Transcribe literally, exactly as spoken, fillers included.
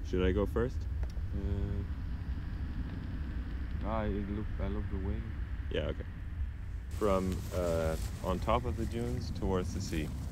Should I go first? Uh, I look. I love the way. Yeah, okay. From uh, on top of the dunes towards the sea.